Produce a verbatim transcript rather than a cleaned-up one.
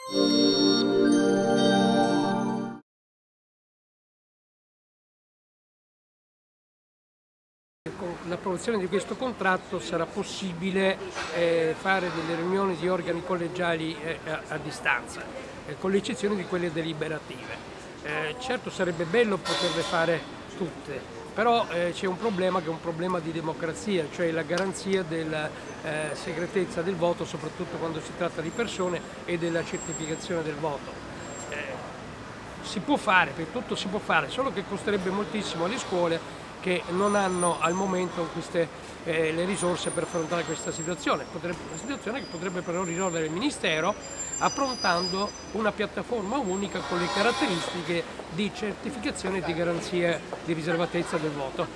Con l'approvazione di questo contratto sarà possibile eh, fare delle riunioni di organi collegiali eh, a, a distanza, eh, con l'eccezione di quelle deliberative. Eh, certo sarebbe bello poterle fare tutte, però eh, c'è un problema che è un problema di democrazia, cioè la garanzia della eh, segretezza del voto, soprattutto quando si tratta di persone, e della certificazione del voto. Eh, si può fare, per tutto si può fare, solo che costerebbe moltissimo alle scuole che non hanno al momento queste, eh, le risorse per affrontare questa situazione. Potrebbe, una situazione che potrebbe però risolvere il Ministero approntando una piattaforma unica con le caratteristiche di certificazione e di garanzia di riservatezza del voto.